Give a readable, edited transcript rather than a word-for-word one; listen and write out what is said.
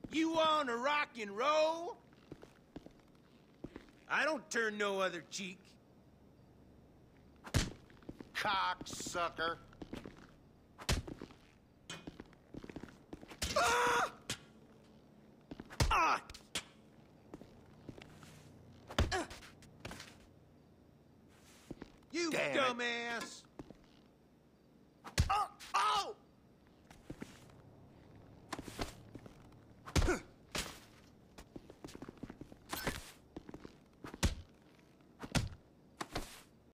You wanna rock and roll? I don't turn no other cheek. Cocksucker. Ah! Ah! You Damn it. dumbass!